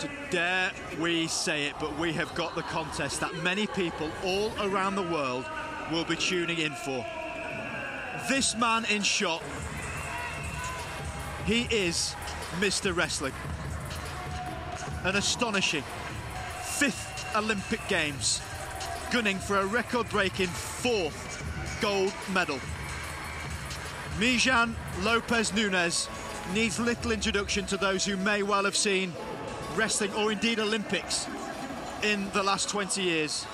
Dare we say it, but we have got the contest that many people all around the world will be tuning in for. This man in shot, he is Mr. Wrestling. An astonishing 5th Olympic Games, gunning for a record-breaking 4th gold medal. Mijain Lopez Nunes needs little introduction to those who may well have seen wrestling or indeed Olympics in the last 20 years.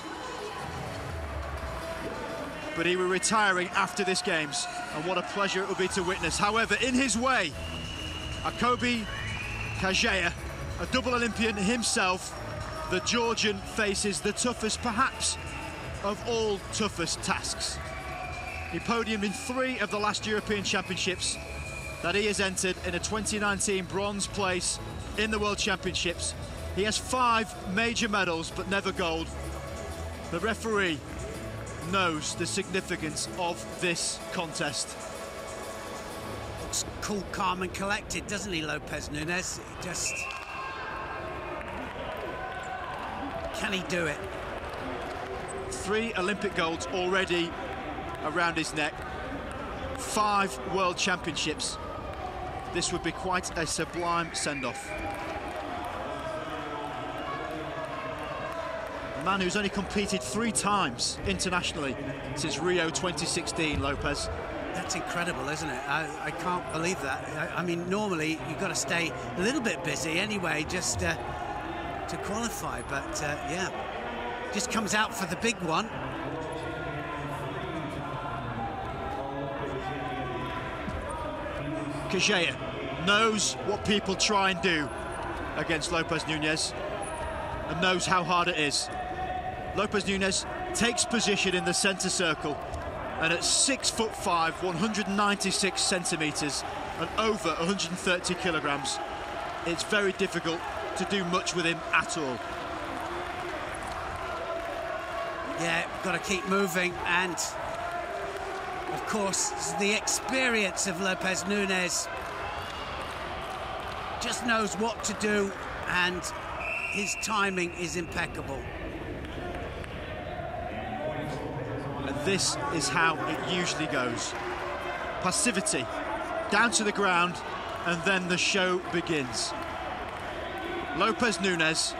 But he will be retiring after this Games, and what a pleasure it will be to witness. However, in his way, Iakob Kajaia, a double Olympian himself, the Georgian faces the toughest, perhaps, of all toughest tasks. He podiumed in 3 of the last European Championships that he has entered, in a 2019 bronze place in the World Championships. He has 5 major medals, but never gold. The referee knows the significance of this contest. Looks cool, calm and collected, doesn't he, Lopez Nunes? Just... can he do it? 3 Olympic golds already around his neck. 5 World Championships. This would be quite a sublime send-off. A man who's only competed 3 times internationally since Rio 2016, Lopez. That's incredible, isn't it? I can't believe that. I mean, normally you've got to stay a little bit busy anyway, just to qualify. But yeah, just comes out for the big one. Kajaia knows what people try and do against Lopez Nunes and knows how hard it is. Lopez Nunes takes position in the centre circle, and at 6'5", 196 centimetres and over 130 kilograms, it's very difficult to do much with him at all. Yeah, got to keep moving, and of course the experience of Lopez Nunes. Just knows what to do, and his timing is impeccable. And this is how it usually goes. Passivity, down to the ground, and then the show begins. Lopez Nunes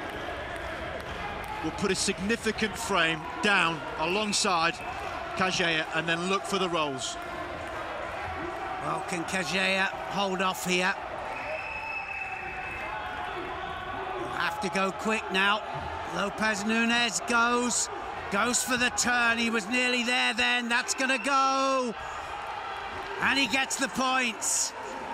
will put a significant frame down alongside Kajaia and then look for the rolls. Well, can Kajaia hold off here? Have to go quick now. Lopez Nunes goes for the turn. He was nearly there then. That's gonna go, and he gets the points.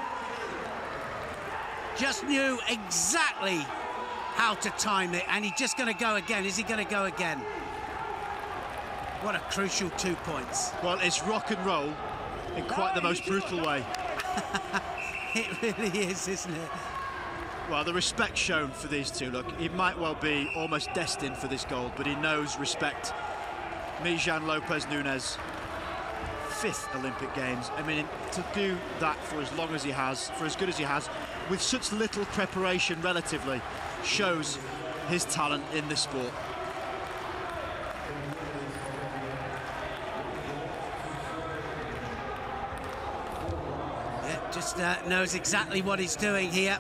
Just knew exactly how to time it, and he's just gonna go again. Is he gonna go again? What a crucial 2 points. Well, it's rock and roll in quite the most brutal way. It really is, isn't it? Well, the respect shown for these two, look, he might well be almost destined for this gold, but he knows respect. Mijain Lopez Nunes, 5th Olympic Games. I mean, to do that for as long as he has, for as good as he has, with such little preparation relatively, shows his talent in this sport. Yeah, just knows exactly what he's doing here.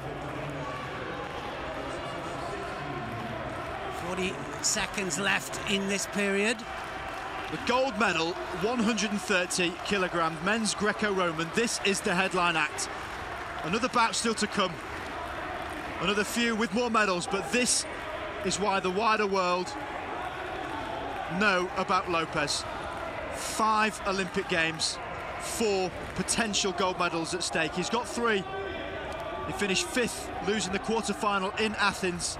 40 seconds left in this period. The gold medal, 130 kilogram men's Greco-Roman. This is the headline act. Another bout still to come. Another few with more medals, but this is why the wider world know about Lopez. 5 Olympic Games, 4 potential gold medals at stake. He's got 3. He finished 5th, losing the quarter-final in Athens.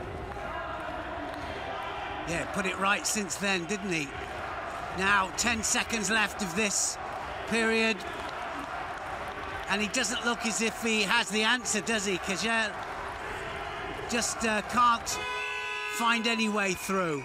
Yeah, put it right since then, didn't he? Now, 10 seconds left of this period. And he doesn't look as if he has the answer, does he? Kajaia just can't find any way through.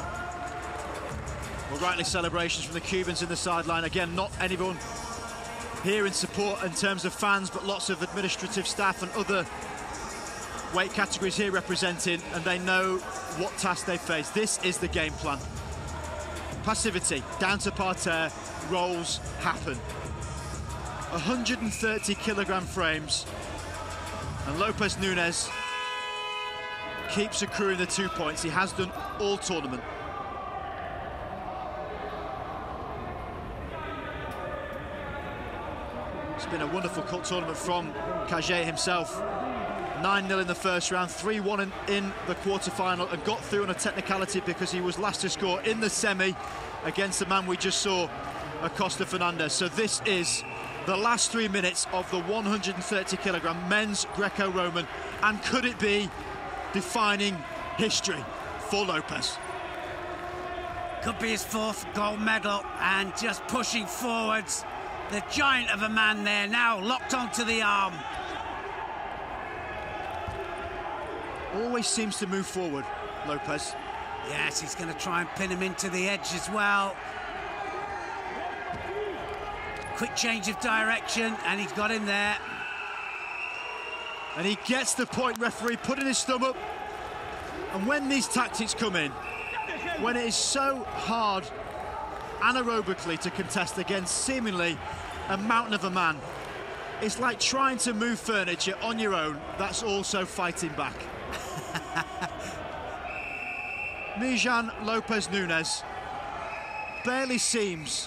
Well, rightly celebrations from the Cubans in the sideline. Again, not anyone here in support in terms of fans, but lots of administrative staff and other weight categories here representing, and they know what task they face. This is the game plan. Passivity, down to parterre, rolls happen. 130 kilogram frames, and Lopez Nunes keeps accruing the 2 points. He has done all tournament. It's been a wonderful tournament from Kajaia himself. 9-0 in the first round, 3-1 in the quarter-final, and got through on a technicality because he was last to score in the semi against the man we just saw, Acosta Fernandez. So this is the last 3 minutes of the 130 kilogram men's Greco-Roman, and could it be defining history for Lopez? Could be his 4th gold medal, and just pushing forwards. The giant of a man there, now locked onto the arm. Always seems to move forward, Lopez. Yes, he's going to try and pin him into the edge as well. Quick change of direction, and he's got him there. And he gets the point, referee putting his thumb up. And when these tactics come in, when it is so hard anaerobically to contest against seemingly a mountain of a man, it's like trying to move furniture on your own that's also fighting back. Mijain Lopez Nunes barely seems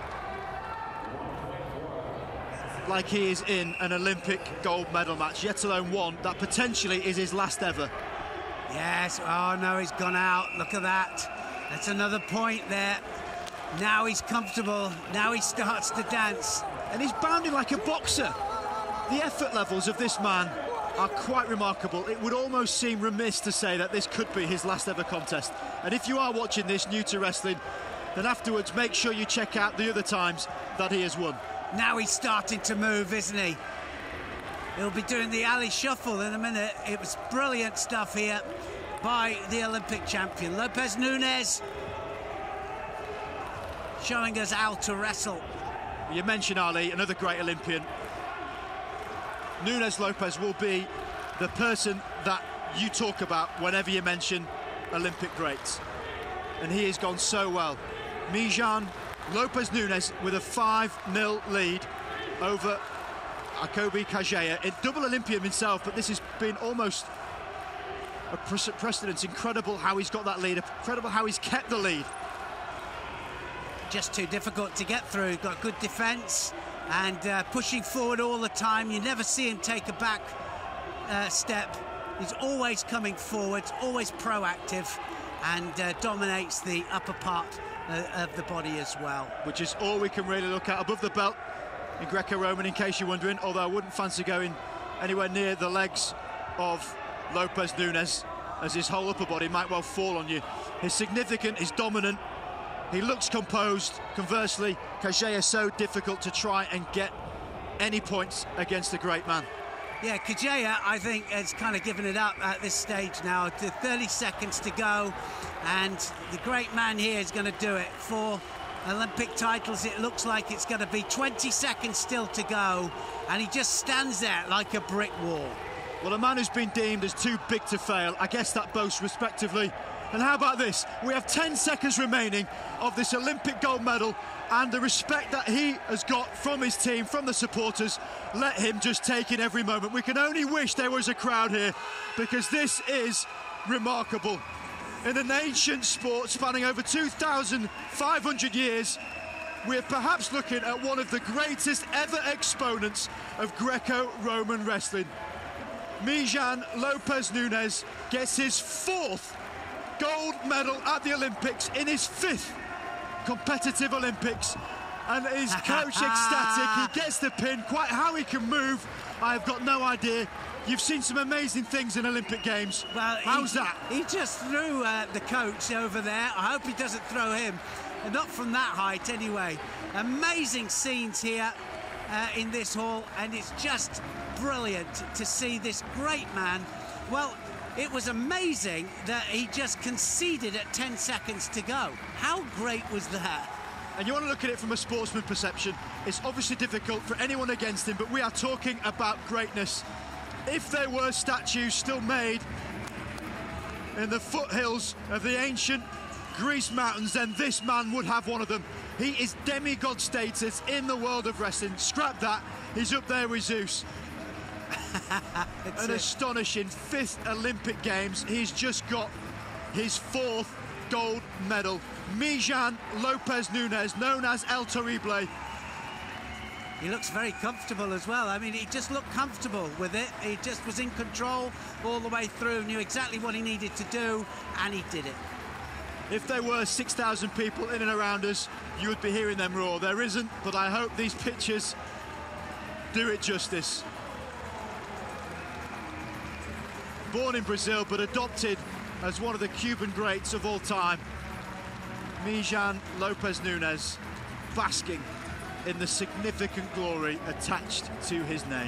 like he is in an Olympic gold medal match, yet alone one that potentially is his last ever. Yes, oh no, he's gone out. Look at that. That's another point there. Now he's comfortable. Now he starts to dance. And he's bounding like a boxer. The effort levels of this man are quite remarkable. It would almost seem remiss to say that this could be his last ever contest. And if you are watching this new to wrestling, then afterwards make sure you check out the other times that he has won. Now he's starting to move, isn't he? He'll be doing the alley shuffle in a minute. It was brilliant stuff here by the Olympic champion. Lopez Nunes showing us how to wrestle. You mentioned Ali, another great Olympian. Nunes Lopez will be the person that you talk about whenever you mention Olympic greats. And he has gone so well. Mijain Lopez Nunes with a 5-0 lead over Iakob Kajaia. A double Olympian himself, but this has been almost a precedent. Incredible how he's got that lead, incredible how he's kept the lead. Just too difficult to get through. Got good defence and pushing forward all the time. You never see him take a back step. He's always coming forward, always proactive, and dominates the upper part of the body as well. Which is all we can really look at above the belt in Greco-Roman, in case you're wondering, although I wouldn't fancy going anywhere near the legs of Lopez Nunes, as his whole upper body might well fall on you. He's significant, he's dominant, he looks composed. Conversely, Kajaia is so difficult to try and get any points against a great man. Yeah, Kajaia, I think, has kind of given it up at this stage now. 30 seconds to go, and the great man here is going to do it. For Olympic titles, it looks like it's going to be 20 seconds still to go, and he just stands there like a brick wall. Well, a man who's been deemed as too big to fail, I guess that boasts respectively. And how about this? We have 10 seconds remaining of this Olympic gold medal, and the respect that he has got from his team, from the supporters, let him just take in every moment. We can only wish there was a crowd here, because this is remarkable. In an ancient sport spanning over 2,500 years, we're perhaps looking at one of the greatest ever exponents of Greco-Roman wrestling. Mijain Lopez Nunes gets his 4th gold medal at the Olympics, in his 5th competitive Olympics, and his coach ecstatic. He gets the pin. Quite how he can move, I have got no idea. You've seen some amazing things in Olympic Games. Well, how's that? He just threw the coach over there. I hope he doesn't throw him. Not from that height, anyway. Amazing scenes here in this hall, and it's just brilliant to see this great man. Well, it was amazing that he just conceded at 10 seconds to go. How great was that? And you want to look at it from a sportsman perception. It's obviously difficult for anyone against him, but we are talking about greatness. If there were statues still made in the foothills of the ancient Greece mountains, then this man would have one of them. He is demigod status in the world of wrestling. Scrap that, he's up there with Zeus. An astonishing 5th Olympic Games. He's just got his 4th gold medal. Mijain Lopez Nunes, known as El Terrible. He looks very comfortable as well. I mean, he just looked comfortable with it. He just was in control all the way through, knew exactly what he needed to do, and he did it. If there were 6,000 people in and around us, you would be hearing them roar. There isn't, but I hope these pictures do it justice. Born in Brazil, but adopted as one of the Cuban greats of all time. Mijain Lopez Nunes, basking in the significant glory attached to his name.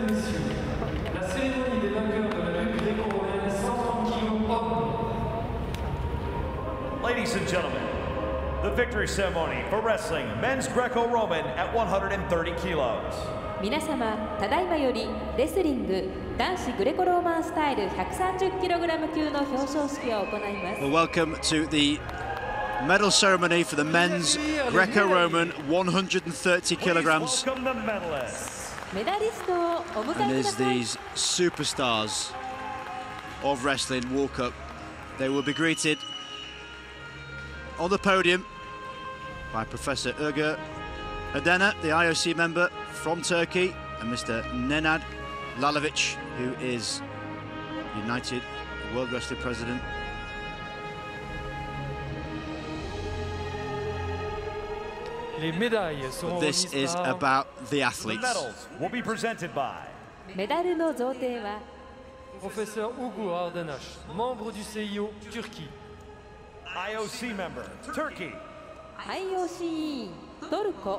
et messieurs, la cérémonie des vainqueurs de la lutte Greco-Romaine 130 kg hommes. Ladies and gentlemen, the victory ceremony for wrestling men's Greco-Roman at 130 kilos. 皆様、ただいまよりレスリング男子グレコローマンスタイル 130kg 級の表彰式を行います。 Well, welcome to the medal ceremony for the men's Greco-Roman 130 kilograms. メダリストをお迎 And えく as ださい。 these superstars of wrestling walk up, they will be greeted on the podium by Professor Erger Adena, the IOC member from Turkey, and Mr. Nenad Lalovic, who is United World Wrestling President. Les médailles seront This remises is par about the The athletes. medals will be presented by メダルの贈呈は Professeur Uğur Ardanaş, membre du CIO Turquie. IOC member, Turkey. IOC 委員トルコ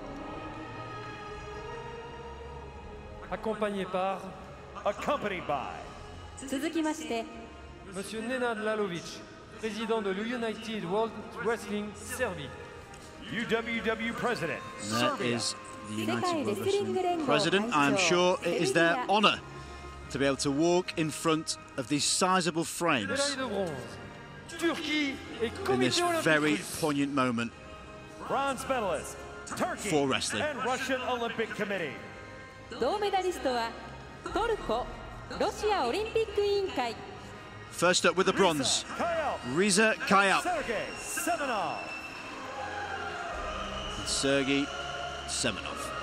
Accompagné par Accompanied by 続きまして Monsieur Nenad Lalovic, président de l'United World Wrestling Serbie. UWW President, And that Serbia. is the 世界 United レ World スリング Wrestling 連合 President. 会 I'm 長 sure it is their セルビア honour to be able to walk in front of these sizable Médaille frames de bronze, Turquie et in this Comité olympique very russe. poignant moment. Bronze medalist, Turkey For wrestling. and Russian Olympic Committee. 銅メダリストはトルコロシアオリンピック委員会 First up with the bronze, Kayal, Riza Kayal, Sergey Semenov. and Sergey Semenov.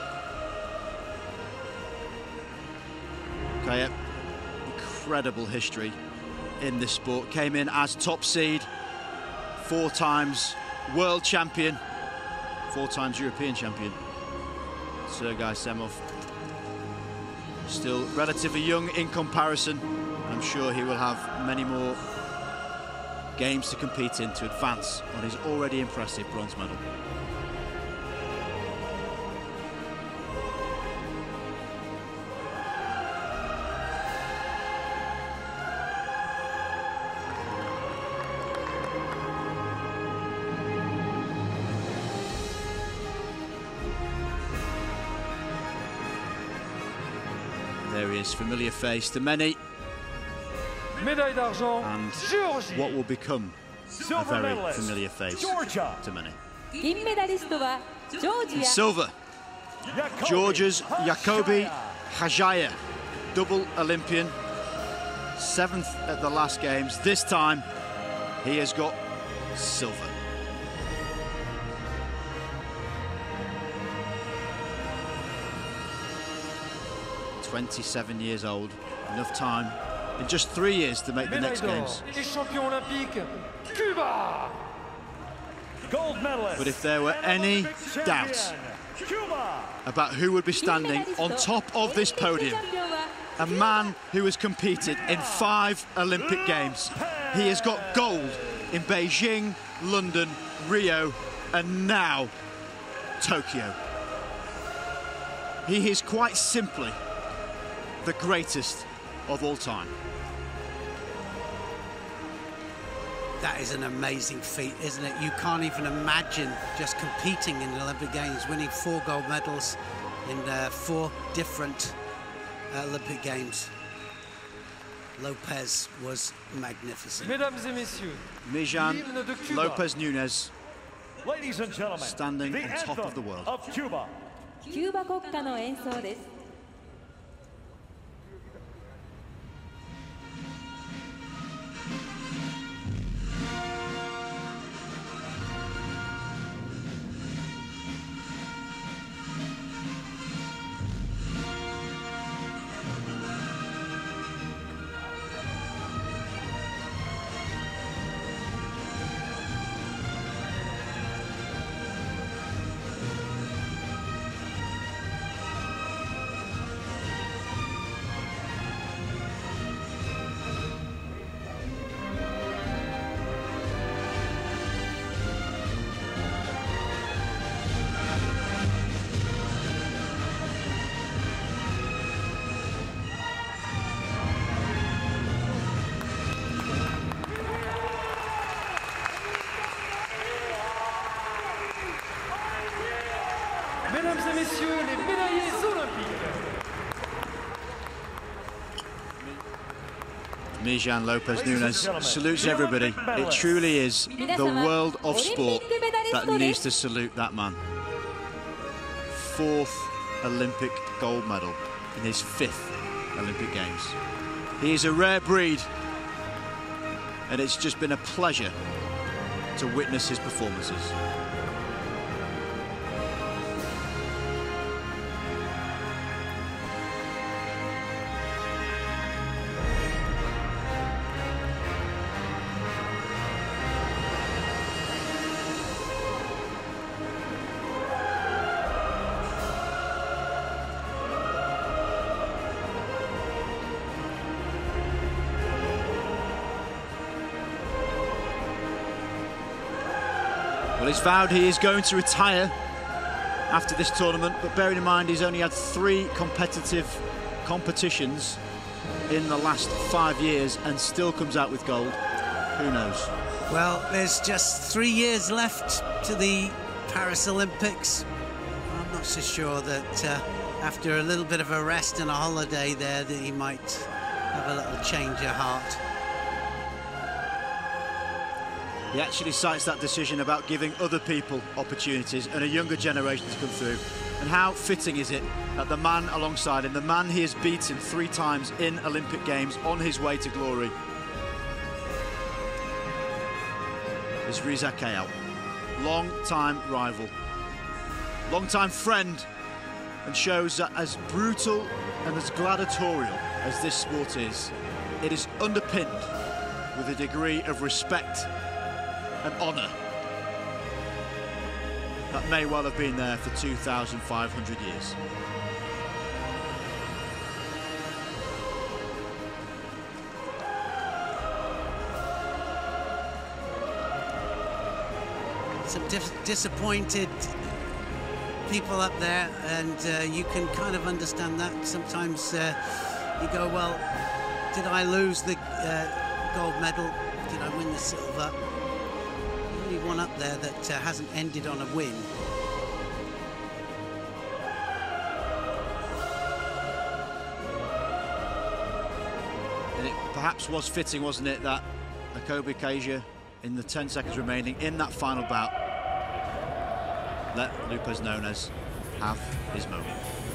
Kayal, incredible history in this sport. Came in as top seed, 4 times world champion, 4 times European champion. Sergey Semenov, still relatively young in comparison. I'm sure he will have many more games to compete in to advance on his already impressive bronze medal. There he is, familiar face to many, Médaille d'argent, and Géorgie. what will become a Silver very medalist, familiar face Georgia. to many. 銀メダリストはジョージ In ア silver, Iakob, Georgia's Iakob Kajaia. Kajaia, double Olympian, 7th at the last games. This time, he has got silver. "27 years old, enough time in just 3 years to make the Médaille next d'or games." et champion olympique, Cuba. Gold medalist. But if there were and any Olympic doubts champion, Cuba. about who would be 銀メダ standing リスト on top of this オリンピック podium, チャンピオンは a man who has competed in 5 Olympic Games. He has got gold in Beijing, London, Rio, and now Tokyo. He is quite simply the greatest of all time. That is an amazing feat, isn't it? You can't even imagine just competing in the Olympic Games, winning 4 gold medals in 4 different Olympic Games. Lopez was magnificent. Mesdames et messieurs, Mijain l'hymne de Cuba. Lopez Nunez Ladies and gentlemen, standing the on top of the anthem world. of Cuba. キューバ国歌の演奏です。 messieurs les médaillés olympiques. Mijain Lopez Nunes salutes everybody. It truly is the world of sport that needs to salute that man. 4th Olympic gold medal in his 5th Olympic Games. He is a rare breed, and it's just been a pleasure to witness his performances. Well, he's vowed he is going to retire after this tournament, but bearing in mind he's only had 3 competitive competitions in the last 5 years and still comes out with gold. Who knows? Well, there's just 3 years left to the Paris Olympics. I'm not so sure that after a little bit of a rest and a holiday there that he might have a little change of heart. He actually cites that decision about giving other people opportunities and a younger generation to come through. And how fitting is it that the man alongside him, the man he has beaten 3 times in Olympic Games on his way to glory, is Reza Kayal. Long-time rival, long-time friend, and shows that as brutal and as gladiatorial as this sport is, it is underpinned with a degree of respect and honour that may well have been there for 2,500 years. Some disappointed people up there, and you can kind of understand that. Sometimes you go, well, did I lose the gold medal? Did I win the silver? Only one up there that hasn't ended on a win. And it perhaps was fitting, wasn't it, that Iakob Kajaia, in the 10 seconds remaining in that final bout, let Lopez Nunes have his moment.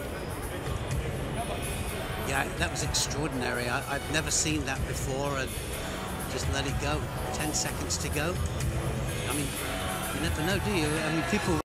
Yeah, that was extraordinary. I've never seen that before, and just let it go. 10 seconds to go. I mean, you never know, do you? I mean, people